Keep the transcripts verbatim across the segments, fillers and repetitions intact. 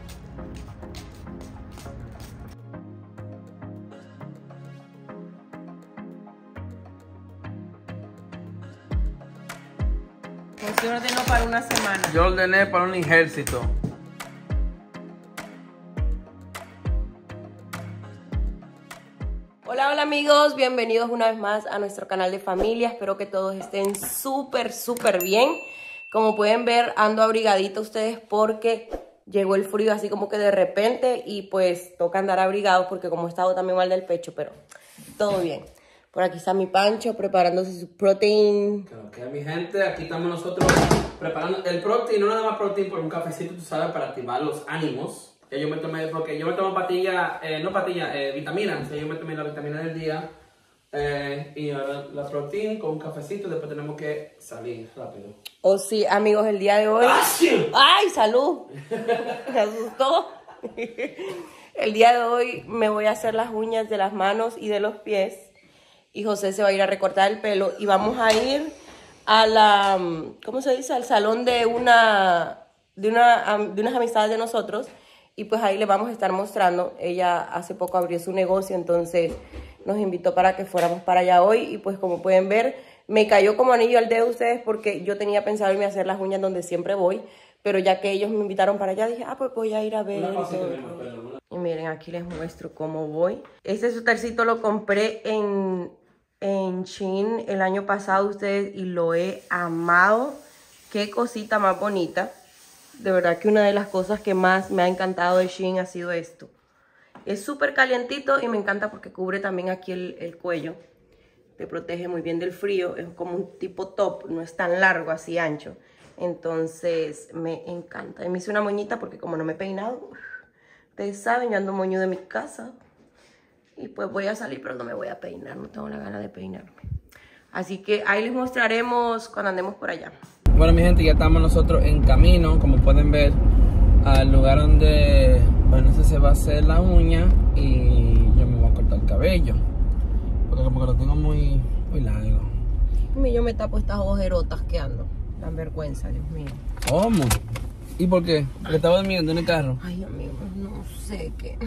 Usted ordenó para una semana. Yo ordené para un ejército. Hola, hola amigos, bienvenidos una vez más a nuestro canal de familia. Espero que todos estén súper, súper bien. Como pueden ver, ando abrigadita ustedes porque llegó el frío así como que de repente y pues toca andar abrigados porque como he estado también mal del pecho, pero todo bien. Por aquí está mi Pancho preparándose su protein. Claro que mi gente, aquí estamos nosotros preparando el protein, no nada más protein por un cafecito, tú sabes, para activar los ánimos. Que yo me tomé, porque yo me tomo patilla, eh, no patilla, eh, vitamina, o sea, yo me tomé la vitamina del día eh, y ahora la protein con un cafecito, después tenemos que salir rápido. Oh sí, amigos, el día de hoy... ¡Ay! ¡Ay, salud! Me asustó. El día de hoy me voy a hacer las uñas de las manos y de los pies. Y José se va a ir a recortar el pelo. Y vamos a ir a la... ¿Cómo se dice? Al salón de una... De, una, de unas amistades de nosotros. Y pues ahí le vamos a estar mostrando. Ella hace poco abrió su negocio, entonces nos invitó para que fuéramos para allá hoy. Y pues como pueden ver, me cayó como anillo al dedo ustedes porque yo tenía pensado irme a hacer las uñas donde siempre voy. Pero ya que ellos me invitaron para allá, dije, ah, pues voy a ir a ver. Y, todo. Y miren, aquí les muestro cómo voy. Este suétercito lo compré en, en Shein el año pasado, ustedes, y lo he amado. Qué cosita más bonita. De verdad que una de las cosas que más me ha encantado de Shein ha sido esto. Es súper calientito y me encanta porque cubre también aquí el, el cuello. Te protege muy bien del frío. Es como un tipo top, no es tan largo, así ancho. Entonces me encanta. Y me hice una moñita porque como no me he peinado, ustedes saben, yo ando moño de mi casa. Y pues voy a salir, pero no me voy a peinar. No tengo la gana de peinarme. Así que ahí les mostraremos cuando andemos por allá. Bueno, mi gente, ya estamos nosotros en camino, como pueden ver, al lugar donde, bueno, se va a hacer la uña y yo me voy a cortar el cabello, porque como que lo tengo muy, muy largo. Yo me tapo estas ojerotas que ando, dan vergüenza, Dios mío. ¿Cómo? ¿Y por qué? Porque estaba durmiendo en el carro. Ay, amigo, no sé qué.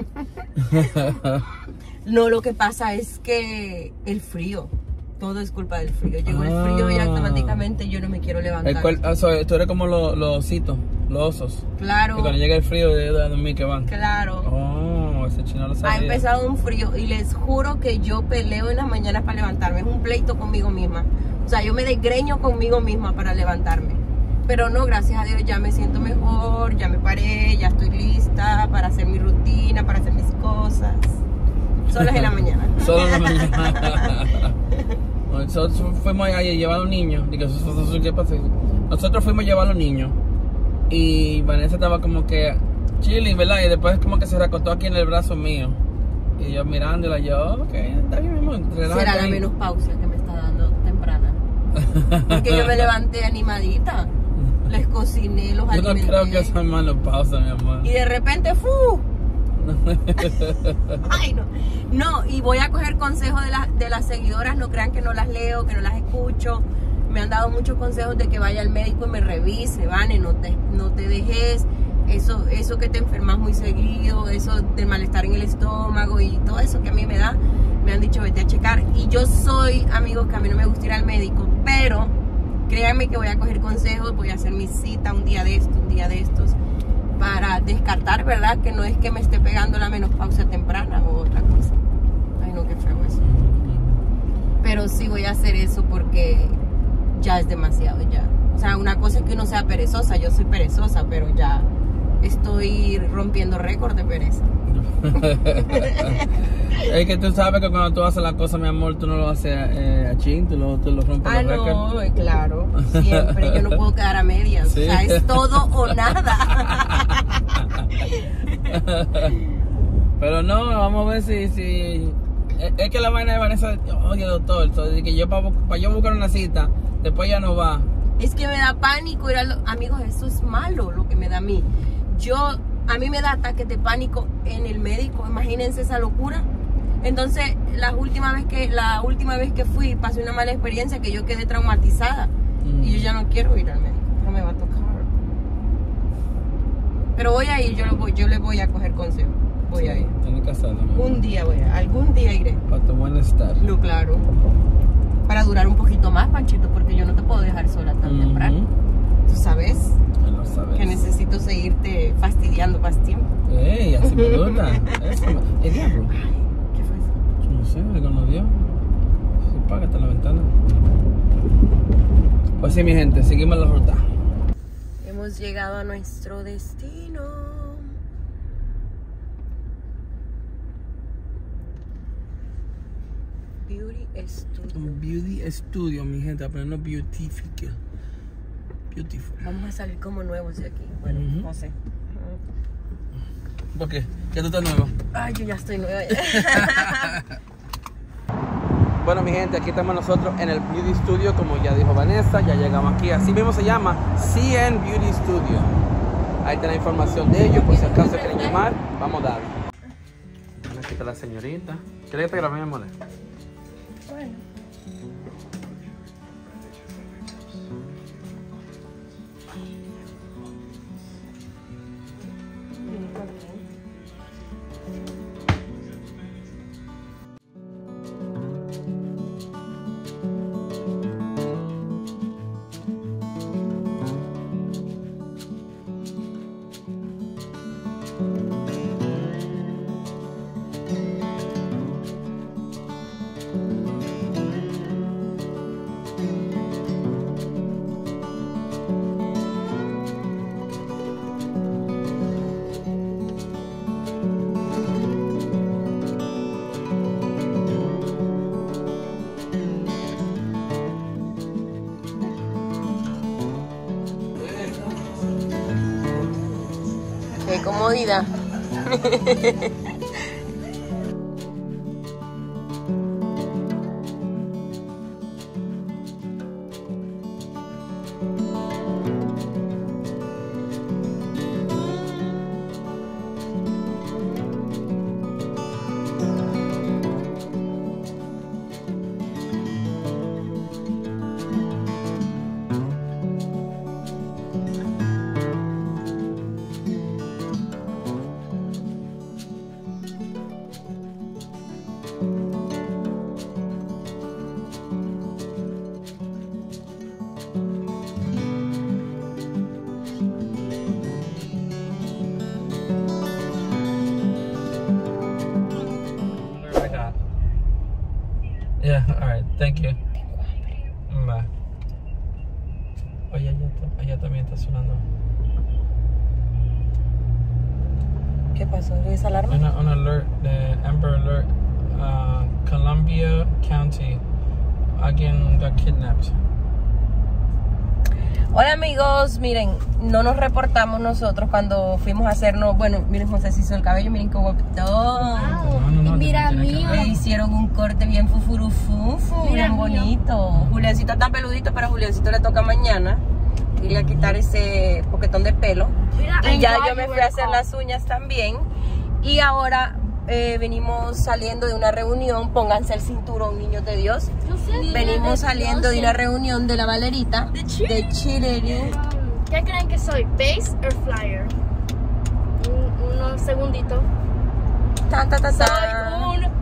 No, lo que pasa es que el frío. Todo es culpa del frío. Llegó ah. el frío y automáticamente yo no me quiero levantar. El cual, ah, so, tú eres como los lo ositos, los osos. Claro. Que cuando llega el frío de dormir que van. Claro. Oh, ese chino lo sabía. Ha empezado un frío y les juro que yo peleo en las mañanas para levantarme. Es un pleito conmigo misma. O sea, yo me desgreño conmigo misma para levantarme. Pero no, gracias a Dios ya me siento mejor, ya me paré, ya estoy lista para hacer mi rutina, para hacer mis cosas. Solo es en la mañana. Solo en la mañana. Nosotros fuimos a llevar a los niños. ¿Qué pasó? Nosotros fuimos a llevar a los niños. Y Vanessa estaba como que chilling, ¿verdad? Y después como que se recostó aquí en el brazo mío. Y yo mirándola, yo, ok, está bien, mi amor. Será la menopausia que me está dando temprana. Porque yo me levanté animadita. Les cociné, los alimenté. Yo no creo que eso es menopausia, mi amor. Y de repente, ¡fu! Ay, no. No, y voy a coger consejos de, la, de las seguidoras. No crean que no las leo, que no las escucho. Me han dado muchos consejos de que vaya al médico y me revise, Vane, no te, no te dejes eso, eso que te enfermas muy seguido, eso del malestar en el estómago y todo eso que a mí me da. Me han dicho vete a checar. Y yo soy, amigos, que a mí no me gusta ir al médico, pero créanme que voy a coger consejos. Voy a hacer mi cita un día de estos, un día de estos, para descartar, ¿verdad? Que no es que me esté pegando la menopausia temprana o otra cosa. Ay, no, qué feo eso. Pero sí voy a hacer eso porque ya es demasiado, ya. O sea, una cosa es que uno sea perezosa. Yo soy perezosa, pero ya estoy rompiendo récord de pereza. Es que tú sabes que cuando tú haces la cosa, mi amor, tú no lo haces eh, a chin, tú lo, tú lo rompes ah, los no, récords. Claro, siempre. Yo no puedo quedar a medias. Sí. O sea, es todo o nada. Pero no, vamos a ver si... si... Es que la vaina de Vanessa, oye, doctor, so, que yo para pa yo buscar una cita, después ya no va. Es que me da pánico ir a los... Amigos, eso es malo lo que me da a mí. Yo... A mí me da ataques de pánico en el médico, imagínense esa locura. Entonces, la última vez que la última vez que fui, pasé una mala experiencia que yo quedé traumatizada. Mm. Y yo ya no quiero ir al médico, no me va a tocar. Pero voy a ir, yo, lo voy, yo le voy a coger consejo. Voy a ir. Tienes que hacerlo. Un día voy a, algún día iré. Para tu bienestar. No, claro. Para durar un poquito más, Panchito, porque yo no te puedo dejar sola tan Uh-huh. temprano. ¿Tú sabes? Ya lo sabes. Que necesito seguirte fastidiando más tiempo. ¡Ey! Así me gusta. Eso. ¿El diablo? ¿Qué fue eso? No sé, algo nos dio. Sí, págate la ventana. Pues sí, mi gente, seguimos la ruta. Hemos llegado a nuestro destino. Beauty Studio. Un beauty studio, mi gente, aprendiendo beautifique. Beautiful. Vamos a salir como nuevos de aquí. Bueno, Ujú. no sé. ¿Por qué? ¿Ya tú estás nuevo? Ay, yo ya estoy nueva. Ya. Bueno, mi gente, aquí estamos nosotros en el Beauty Studio, como ya dijo Vanessa, ya llegamos aquí. Así mismo se llama C N Beauty Studio. Ahí está la información de ellos, por si acaso quieren llamar, vamos a darle. Aquí está la señorita. ¿Quieres que te grabe, mi amor? Bueno. Qué comodidad. Yeah, alright, thank you. Bye. Oye, allá, está- allá también está sonando. ¿Qué pasó? ¿Es alarma? Un, un alert de Amber Alert, uh, Columbia County. Alguien got kidnapped. Hola amigos, miren, no nos reportamos nosotros cuando fuimos a hacernos, bueno, miren José se hizo el cabello, miren qué guapito. No, no, no, Mira, tienes que mío. hablar. Le hicieron un corte bien fufurufufu, Mira, bien mío. bonito. Juliancito está peludito, pero a Juliancito le toca mañana irle a quitar ese poquetón de pelo. Mira, Y I'm ya glad yo me you fui were a hacer called. las uñas también. Y ahora eh, venimos saliendo de una reunión, pónganse el cinturón, niños de Dios. No sé, Venimos de- saliendo de no una sé. reunión de la Valerita, De cheerleading. de cheerleading. ¿Qué creen que soy? ¿Base o flyer? Un, uno segundito. Ta, ta, ta, ta. Soy un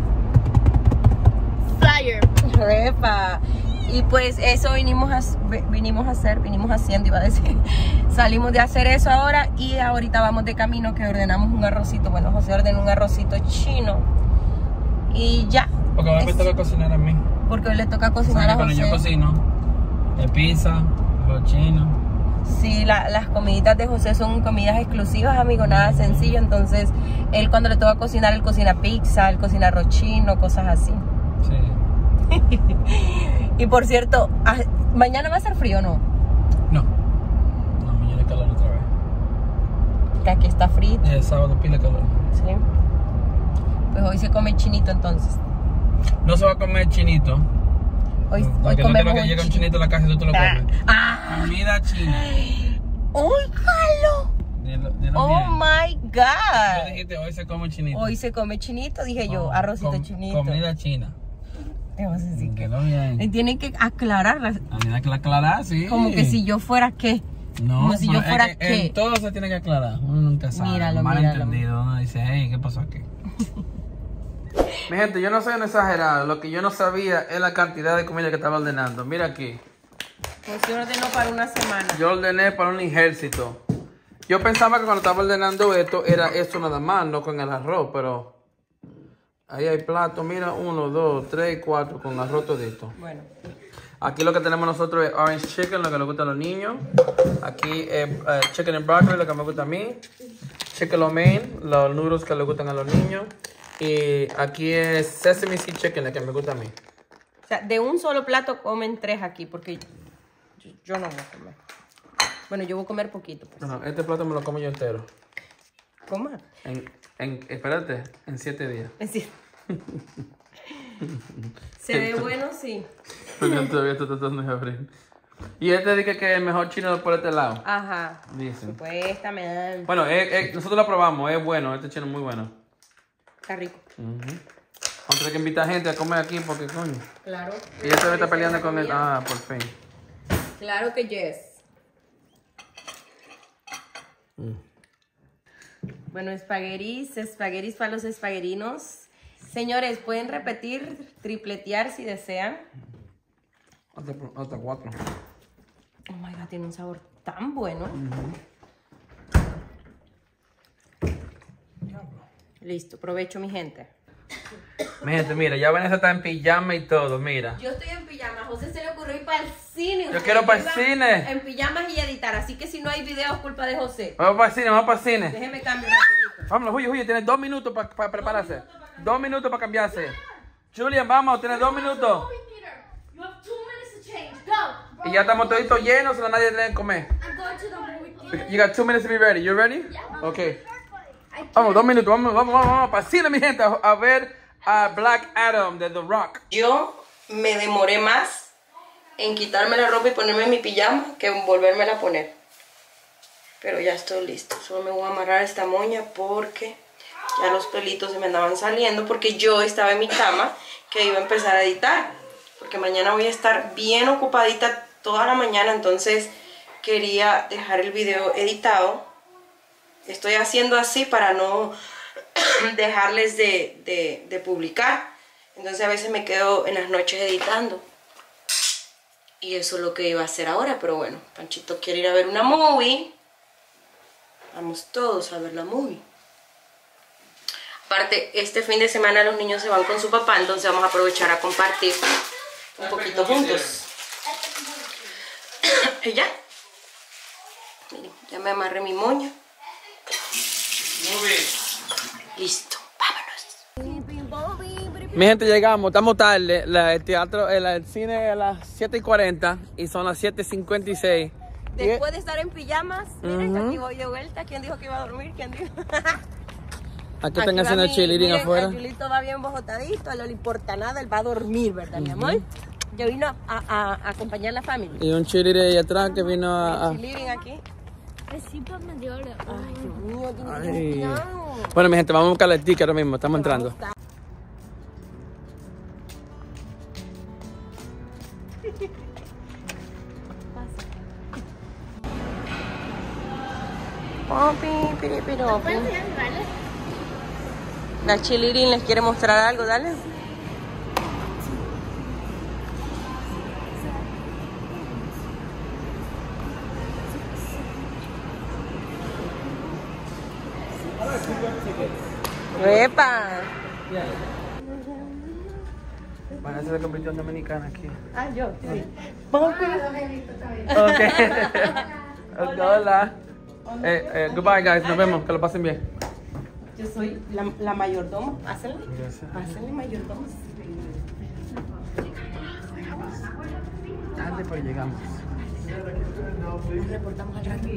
flyer. Repa. Y pues eso vinimos a, vinimos a hacer, vinimos haciendo, iba a decir. Salimos de hacer eso ahora y ahorita vamos de camino que ordenamos un arrocito. Bueno, José ordenó un arrocito chino. Y ya. Porque ahora me Es- toca cocinar a mí. Porque hoy le toca O cocinar sea, a que cuando yo José. cocino, de pizza, arroz chino. Sí, la- las comiditas de José son comidas exclusivas, amigo, nada sencillo. Entonces, él cuando le toca cocinar, él cocina pizza, él cocina arroz chino, cosas así. Sí. Y por cierto, ah, ¿mañana va a ser frío o no? No. No, mañana hay calor otra vez. Que aquí está frío, Y el sábado pila calor. ¿sí? Pues hoy se come chinito entonces. No se va a comer chinito. Hoy, hoy Porque no comemos quiero que un llegue un chi- chinito a la casa y tú te lo Ah, comes. ah. Comida china. ¡Óigalo! Dilo, dilo ¡Oh bien. my Tú God! dijiste, hoy se come chinito. Hoy se come chinito, dije yo, Com- arrocito com- chinito. Comida china. Vamos a decir que Dilo bien. tienen que aclararlas. A mí que la aclarar, sí. Como que si yo fuera, ¿qué? No, Como si yo pero fuera es que qué. en todo se tiene que aclarar. Uno nunca sabe. Míralo, Malentendido. Uno dice, hey, ¿qué pasó aquí? Mi gente, yo no soy un exagerado. Lo que yo no sabía es la cantidad de comida que estaba ordenando. Mira aquí. Pues yo ordenó para una semana. Yo ordené para un ejército. Yo pensaba que cuando estaba ordenando esto era esto nada más, no con el arroz, pero ahí hay platos. Mira, uno, dos, tres, cuatro con arroz todito. Bueno. Aquí lo que tenemos nosotros es orange chicken, lo que les gusta a los niños. Aquí es uh, chicken and broccoli, lo que me gusta a mí. Chicken lo mein, los noodles que les gustan a los niños. Y aquí es sesame seed chicken, lo que me gusta a mí. O sea, de un solo plato comen tres aquí, porque yo, yo no voy a comer. Bueno, yo voy a comer poquito. Pues. No, no, este plato me lo como yo entero. ¿Cómo? En, en, espérate, en siete días. Es decir, se ve bueno, sí. Porque todavía estoy tratando de abrir. Y este dice que es el mejor chino por este lado. Ajá. Dicen. Supuestamente. Bueno, eh, eh, nosotros lo probamos, es bueno, este chino es muy bueno. Está rico. Uh-huh. Vamos a tener que invitar gente a comer aquí porque coño. Claro. Y ella todavía está peleando con él. Ah, por fin. Claro que yes. Mm. Bueno, espaguetis, espaguetis para los espaguerinos. Señores, pueden repetir, tripletear si desean. Hasta, hasta cuatro. Oh my God, tiene un sabor tan bueno. Uh-huh. Listo, provecho mi gente. Mi gente, mira, ya Vanessa está en pijama y todo, mira. Yo estoy en pijama, a José se le ocurrió ir para el cine. Yo quiero para el iba cine. En pijamas y editar, así que si no hay video es culpa de José. Vamos para el cine, vamos para el cine. Déjeme cambiar rapidito. Vámonos, Julio, Julio, tienes dos minutos para pa prepararse. Dos minutos para cambiarse. Julian, vamos, tienes dos minutos. You have two minutes to change. Go. Y ya estamos toditos llenos, no nadie tiene que comer. I'm going to the movie theater. You got two minutes to be ready. You ready? Okay. Vamos, dos minutos, vamos, vamos, vamos, vamos para el cine, mi gente, a, a ver a Black Adam de The Rock. Yo me demoré más en quitarme la ropa y ponerme mi pijama que en volvérmela a poner. Pero ya estoy listo. Solo me voy a amarrar esta moña porque ya los pelitos se me andaban saliendo. Porque yo estaba en mi cama que iba a empezar a editar. Porque mañana voy a estar bien ocupadita toda la mañana. Entonces quería dejar el video editado. Estoy haciendo así para no dejarles de, de, de publicar. Entonces a veces me quedo en las noches editando. Y eso es lo que iba a hacer ahora. Pero bueno, Panchito quiere ir a ver una movie. Vamos todos a ver la movie. Aparte, este fin de semana los niños se van con su papá. Entonces vamos a aprovechar a compartir un poquito juntos. Y ya. Miren, ya me amarré mi moña. Listo, vámonos. Mi gente, llegamos, estamos tarde. La, el teatro, el, el cine es a las siete y cuarenta y son las siete y cincuenta y seis. Después de estar en pijamas, miren, Uh-huh. aquí voy de vuelta. ¿Quién dijo que iba a dormir? ¿Quién dijo? Aquí están haciendo el mi- cheerleading miren, afuera. El Julito va bien bojotadito, a él no le importa nada, él va a dormir, ¿verdad, mi amor? Yo vino a, a- a acompañar a la familia. Y un cheerleader ahí atrás que vino a... a- Living aquí. Reciba me dio la- Ay, Dios mío, tiene que Ay. tener cuidado. Bueno, mi gente, vamos a buscar el ticket ahora mismo, estamos entrando. Popi, piri, piropi. La Chilirin les quiere mostrar algo, dale. ¡Epa! Vanessa se convirtió en dominicana aquí. Ah, yo, sí. Popi. Ok. Hola. Eh, eh, goodbye, guys. Nos vemos. Que lo pasen bien. Yo soy la, la mayordomo. Pásenle. Gracias. Pásenle, mayordomo. Tarde, pero llegamos. Nos reportamos al rato.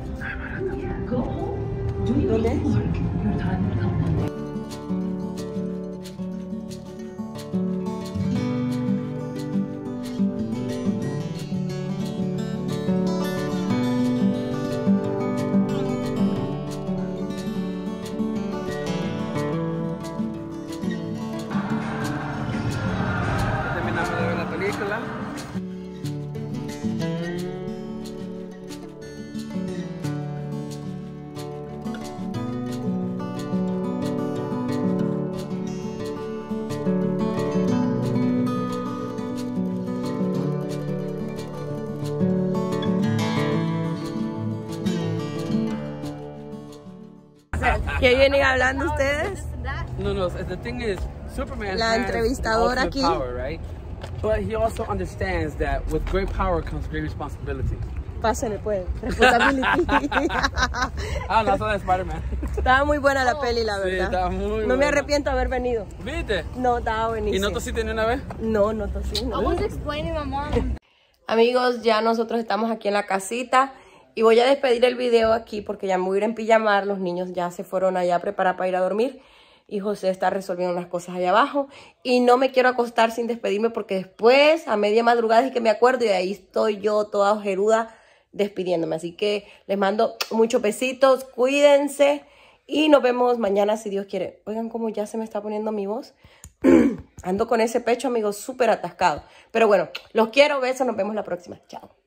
Ya terminamos de ver la película. ¿Qué vienen hablando ustedes? No, no, the thing is, Superman La has entrevistadora ultimate aquí. power, right? But he also understands that with great power comes great responsibility. Pásenle pues, responsibility. Ah, no, eso de Spider-Man. Estaba muy buena la peli, la Sí, verdad. estaba muy No buena. me arrepiento de haber venido. ¿Viste? No, estaba ¿Y buenísimo. no tosiste ni una vez? No, no tosí, I no. was explaining my mom. Amigos, ya nosotros estamos aquí en la casita y voy a despedir el video aquí porque ya me voy a ir en pijamar. Los niños ya se fueron allá a preparar para ir a dormir y José está resolviendo unas cosas allá abajo. Y no me quiero acostar sin despedirme porque después, a media madrugada, es que me acuerdo y de ahí estoy yo toda ojeruda despidiéndome. Así que les mando muchos besitos, cuídense y nos vemos mañana si Dios quiere. Oigan cómo ya se me está poniendo mi voz. Ando con ese pecho, amigos, súper atascado. Pero bueno, los quiero, besos, nos vemos la próxima. Chao.